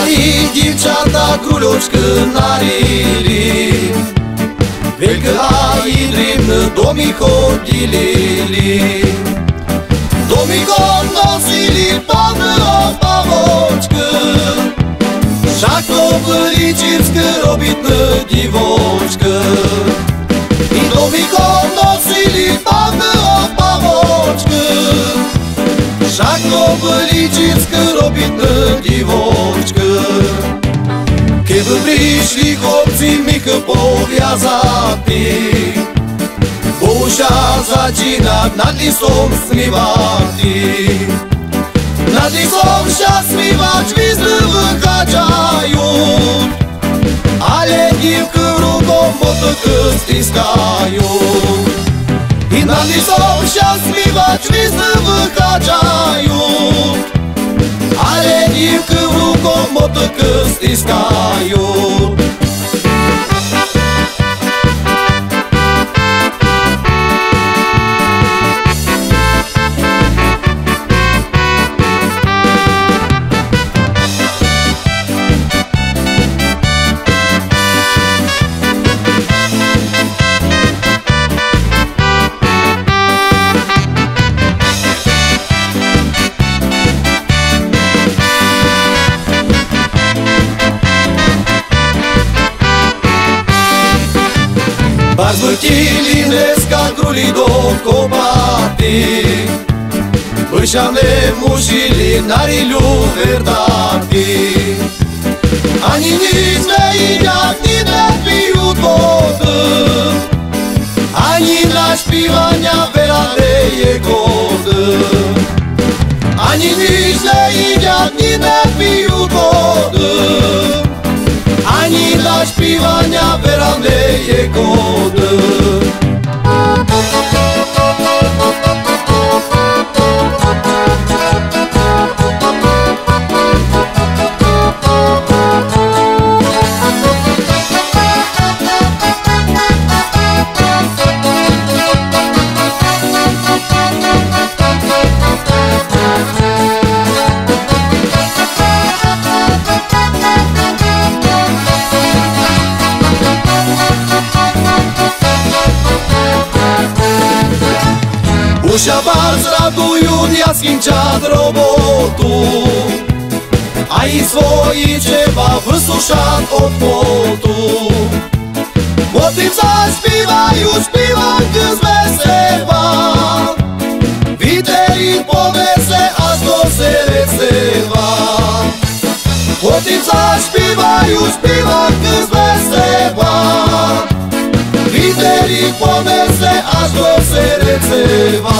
Ai djevčata kruločk narili, veliko ai drevne domi hodili, domi nosili polne opavočke, šaklo veličirske robitne divočke. I domi nosili polne opavočke, šaklo veličirske robitne divočke. Kiedy prišli chłopci michy powiązati, Bosia zaczyna nad lisą śmiewać. Nad lisą się śmiewać wizły wychaczają, ale dziewki rugą motykę ściskają. I nad lisą się śmiewać wizły wychaczają, ale dziewki rugą motykę ściskają. Bardzo chcieli dneska gruli do kopaty, by się nie musieli na rylu werdati. Ani nic nie idą, ni nie piją wody, ani dla śpiewania wyradeje gody. Ani nic nie idą, ni nie piją wody, ani dla śpiewania wyradeje gody. Się bardzo radują, jak skończą robotu, a i swoje drzewa wysuszą od potu. Potem zaśpiewają śpiewanki z wesela, wider ich poniesie aż do serca. Potem zaśpiewają śpiewanki z wesela, wider ich poniesie aż do serca.